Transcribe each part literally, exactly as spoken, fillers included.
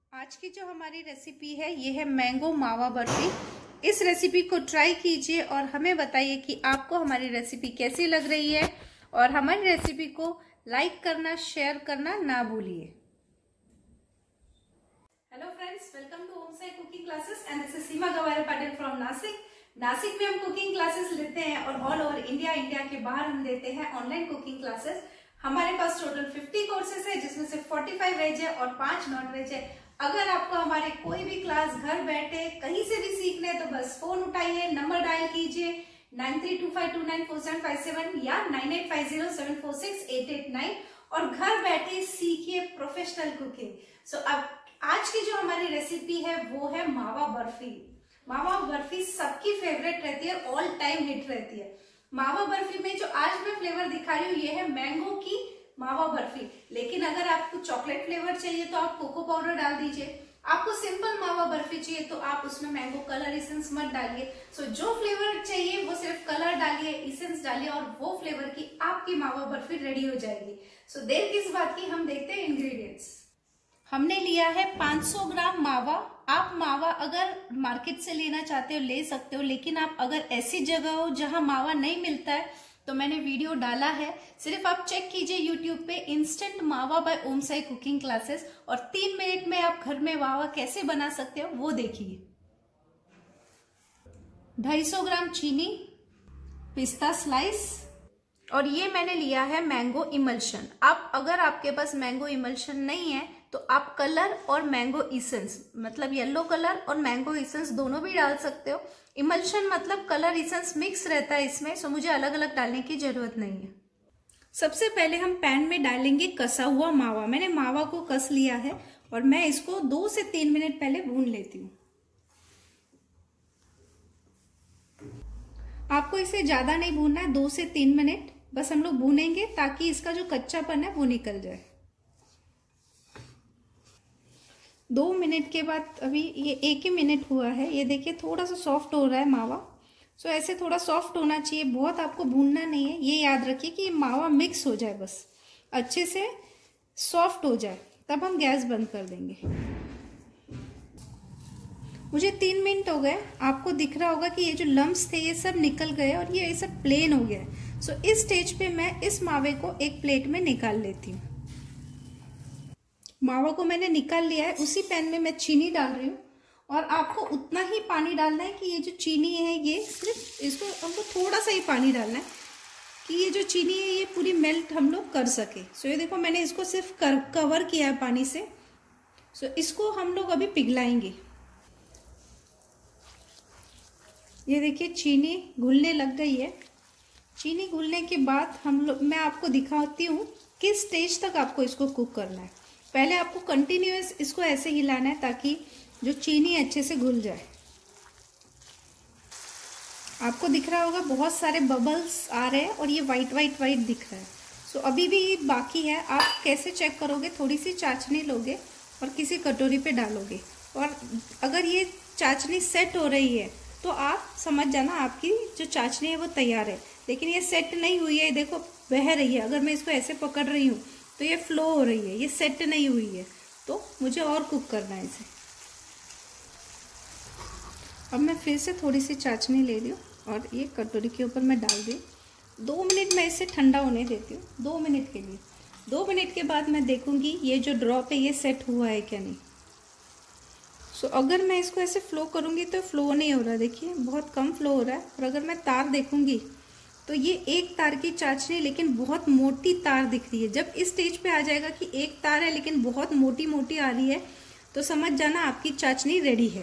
आज की जो हमारी रेसिपी है ये है मैंगो मावा बर्फी। इस रेसिपी को ट्राई कीजिए और हमें बताइए कि आपको हमारी रेसिपी कैसी लग रही है और हमारी रेसिपी को लाइक करना, शेयर करना ना भूलिए। Hello friends, welcome to Om Sai cooking classes and this is Seema Gaware Patil from Nashik. Nashik में हम कुकिंग क्लासेस लेते हैं और ऑल ओवर इंडिया इंडिया के बाहर हम देते हैं ऑनलाइन कुकिंग क्लासेस। हमारे पास टोटल पचास कोर्सेज है जिसमें से पैंतालीस वेज है और पांच नॉन वेज है। अगर आपको हमारे कोई भी क्लास घर बैठे कहीं से भी सीखने है तो बस फोन उठाइए, नंबर डायल कीजिए nine three two five two nine four seven five seven या nine eight five zero seven four six eight eight nine और घर बैठे सीखिए प्रोफेशनल कुकिंग। सो अब आज की जो हमारी रेसिपी है वो है मावा बर्फी। मावा बर्फी सबकी फेवरेट रहती है, ऑल टाइम हिट रहती है। मावा बर्फी में जो आज मैं फ्लेवर दिखा रही हूँ ये है मैंगो की मावा बर्फी। लेकिन अगर आपको चॉकलेट फ्लेवर चाहिए तो आप कोको पाउडर डाल दीजिए। आपको सिंपल मावा बर्फी चाहिए तो आप उसमें मैंगो कलर इसेंस मत डालिए। सो जो फ्लेवर चाहिए वो सिर्फ कलर डालिए, इसेंस डालिए और वो फ्लेवर की आपकी मावा बर्फी रेडी हो जाएगी। सो देर किस बात की, हम देखते हैं इंग्रेडिएंट्स। हमने लिया है पाँच सौ ग्राम मावा। आप मावा अगर मार्केट से लेना चाहते हो ले सकते हो, लेकिन आप अगर ऐसी जगह हो जहां मावा नहीं मिलता है तो मैंने वीडियो डाला है, सिर्फ आप चेक कीजिए यूट्यूब पे instant mawa by Om Sai cooking classes और तीन मिनट में आप घर में मावा कैसे बना सकते हो वो देखिए। ढाई सौ ग्राम चीनी, पिस्ता स्लाइस और ये मैंने लिया है मैंगो इमल्शन। आप अगर आपके पास मैंगो इमल्शन नहीं है तो आप कलर और मैंगो इसेंस मतलब येलो कलर और मैंगो इसेंस दोनों भी डाल सकते हो। इमल्शन मतलब कलर इसेंस मिक्स रहता है इसमें, सो मुझे अलग अलग डालने की जरूरत नहीं है। सबसे पहले हम पैन में डालेंगे कसा हुआ मावा। मैंने मावा को कस लिया है और मैं इसको दो से तीन मिनट पहले भून लेती हूँ। आपको इसे ज्यादा नहीं भूनना है, दो से तीन मिनट बस हम लोग भूनेंगे ताकि इसका जो कच्चापन है वो निकल जाए। दो मिनट के बाद अभी ये एक ही मिनट हुआ है, ये देखिए थोड़ा सा सॉफ्ट हो रहा है मावा। सो ऐसे थोड़ा सॉफ्ट होना चाहिए, बहुत आपको भूनना नहीं है। ये याद रखिए कि ये मावा मिक्स हो जाए, बस अच्छे से सॉफ्ट हो जाए, तब हम गैस बंद कर देंगे। मुझे तीन मिनट हो गए, आपको दिख रहा होगा कि ये जो लम्स थे ये सब निकल गए और ये सब प्लेन हो गया है। सो इस स्टेज पे मैं इस मावे को एक प्लेट में निकाल लेती हूँ। मावा को मैंने निकाल लिया है, उसी पैन में मैं चीनी डाल रही हूँ और आपको उतना ही पानी डालना है कि ये जो चीनी है ये सिर्फ इसको हमको थोड़ा सा ही पानी डालना है कि ये जो चीनी है ये पूरी मेल्ट हम लोग कर सके। सो ये देखो मैंने इसको सिर्फ कर, कवर किया है पानी से। सो इसको हम लोग अभी पिघलाएंगे। ये देखिए चीनी घुलने लग गई है। चीनी घुलने के बाद हम लोग मैं आपको दिखाती हूँ किस स्टेज तक आपको इसको कुक करना है। पहले आपको कंटिन्यूअस इसको ऐसे हिलाना है ताकि जो चीनी अच्छे से घुल जाए। आपको दिख रहा होगा बहुत सारे बबल्स आ रहे हैं और ये वाइट वाइट वाइट दिख रहा है। सो so, अभी भी बाकी है। आप कैसे चेक करोगे, थोड़ी सी चाशनी लोगे और किसी कटोरी पे डालोगे और अगर ये चाशनी सेट हो रही है तो आप समझ जाना आपकी जो चाशनी है वो तैयार है। लेकिन ये सेट नहीं हुई है, देखो बह रही है। अगर मैं इसको ऐसे पकड़ रही हूँ तो ये फ्लो हो रही है, ये सेट नहीं हुई है, तो मुझे और कुक करना है इसे। अब मैं फिर से थोड़ी सी चाशनी ले रही हूँ और ये कटोरी के ऊपर मैं डाल दी। दो मिनट मैं इसे ठंडा होने देती हूँ, दो मिनट के लिए। दो मिनट के बाद मैं देखूंगी ये जो ड्रॉप है ये सेट हुआ है क्या नहीं। सो so, अगर मैं इसको ऐसे फ्लो करूँगी तो फ्लो नहीं हो रहा, देखिए बहुत कम फ्लो हो रहा है। और अगर मैं तार देखूंगी तो ये एक तार की चाशनी लेकिन बहुत मोटी तार दिख रही है। जब इस स्टेज पे आ जाएगा कि एक तार है लेकिन बहुत मोटी मोटी आ रही है तो समझ जाना आपकी चाशनी रेडी है।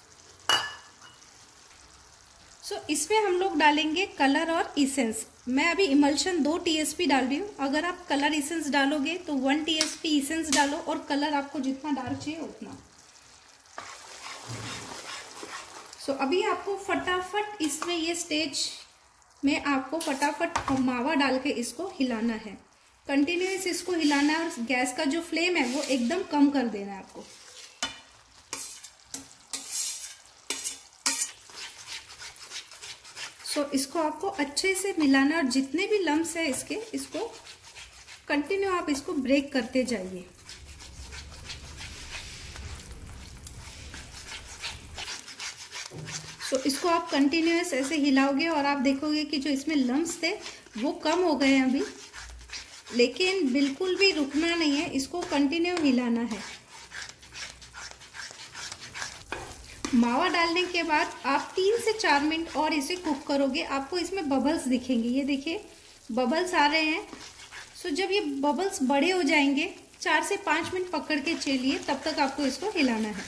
सो so, इसमें हम लोग डालेंगे कलर और इसेंस। मैं अभी इमल्शन दो टीएसपी डाल रही हूँ। अगर आप कलर इसेंस डालोगे तो वन टीएसपी इसेंस डालो और कलर आपको जितना डार्क चाहिए उतना। सो so, अभी आपको फटाफट इसमें ये स्टेज में आपको फटाफट मावा डाल के इसको हिलाना है। कंटिन्यूअस इसको हिलाना है और गैस का जो फ्लेम है वो एकदम कम कर देना है आपको। सो so, इसको आपको अच्छे से मिलाना और जितने भी लम्स है इसके इसको कंटिन्यू आप इसको ब्रेक करते जाइए। तो इसको आप कंटिन्यूअस ऐसे हिलाओगे और आप देखोगे कि जो इसमें लम्स थे वो कम हो गए हैं अभी। लेकिन बिल्कुल भी रुकना नहीं है, इसको कंटिन्यू हिलाना है। मावा डालने के बाद आप तीन से चार मिनट और इसे कुक करोगे। आपको इसमें बबल्स दिखेंगे, ये देखिए बबल्स आ रहे हैं। सो जब ये बबल्स बड़े हो जाएंगे, चार से पाँच मिनट पकड़ के चलिए, तब तक आपको इसको हिलाना है।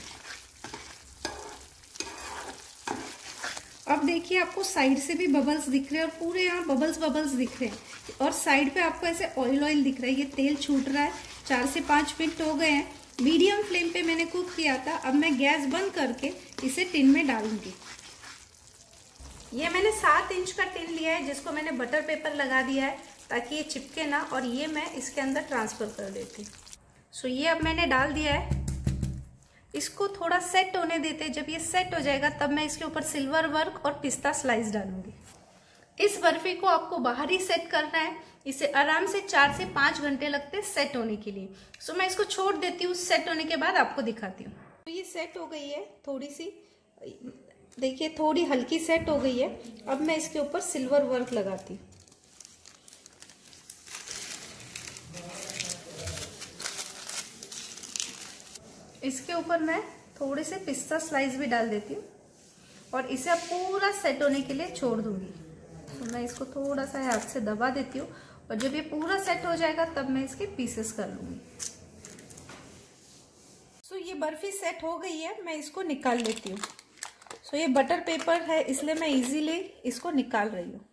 अब देखिए आपको साइड से भी बबल्स दिख रहे हैं और पूरे यहाँ बबल्स बबल्स दिख रहे हैं और साइड पे आपको ऐसे ऑयल ऑयल दिख रहा है, ये तेल छूट रहा है। चार से पाँच मिनट हो गए हैं, मीडियम फ्लेम पे मैंने कुक किया था। अब मैं गैस बंद करके इसे टिन में डालूंगी। ये मैंने सात इंच का टिन लिया है जिसको मैंने बटर पेपर लगा दिया है ताकि ये चिपके ना, और ये मैं इसके अंदर ट्रांसफर कर देती हूँ। सो ये अब मैंने डाल दिया है, इसको थोड़ा सेट होने देते। जब ये सेट हो जाएगा तब मैं इसके ऊपर सिल्वर वर्क और पिस्ता स्लाइस डालूंगी। इस बर्फी को आपको बाहर ही सेट करना है, इसे आराम से चार से पाँच घंटे लगते हैं सेट होने के लिए। सो मैं इसको छोड़ देती हूँ, सेट होने के बाद आपको दिखाती हूँ। तो ये सेट हो गई है, थोड़ी सी देखिए थोड़ी हल्की सेट हो गई है। अब मैं इसके ऊपर सिल्वर वर्क लगाती हूँ। इसके ऊपर मैं थोड़े से पिस्ता स्लाइस भी डाल देती हूँ और इसे अब पूरा सेट होने के लिए छोड़ दूंगी। तो मैं इसको थोड़ा सा हाथ से दबा देती हूँ और जब ये पूरा सेट हो जाएगा तब मैं इसके पीसेस कर लूंगी। सो ये बर्फी सेट हो गई है, मैं इसको निकाल लेती हूँ। सो ये बटर पेपर है इसलिए मैं इजीली इसको निकाल रही हूँ।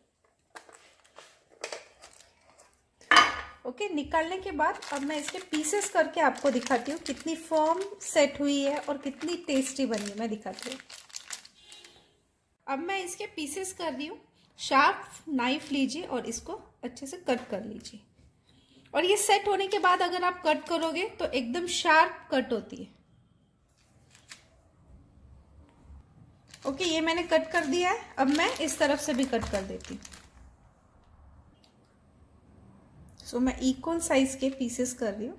ओके okay, निकालने के बाद अब मैं इसके पीसेस करके आपको दिखाती हूँ कितनी फर्म सेट हुई है और कितनी टेस्टी बनी है, मैं दिखाती हूँ। अब मैं इसके पीसेस कर रही हूँ। शार्प नाइफ लीजिए और इसको अच्छे से कट कर लीजिए। और ये सेट होने के बाद अगर आप कट करोगे तो एकदम शार्प कट होती है। ओके okay, ये मैंने कट कर दिया है। अब मैं इस तरफ से भी कट कर देती हूँ। सो so, मैं इक्वल साइज के पीसेस कर रही हूँ।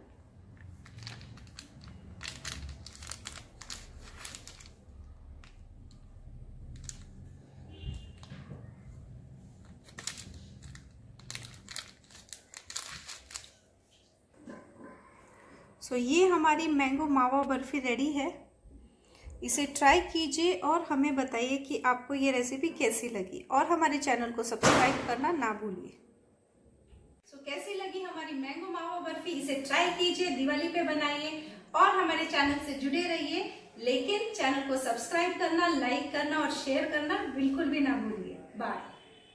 सो so, ये हमारी मैंगो मावा बर्फी रेडी है। इसे ट्राई कीजिए और हमें बताइए कि आपको ये रेसिपी कैसी लगी, और हमारे चैनल को सब्सक्राइब करना ना भूलिए। सो so, कैसी लगी हमारी मैंगो मावा बर्फी? इसे ट्राई कीजिए, दिवाली पे बनाइए और हमारे चैनल से जुड़े रहिए। लेकिन चैनल को सब्सक्राइब करना, लाइक करना और शेयर करना बिल्कुल भी ना भूलिए। बाय।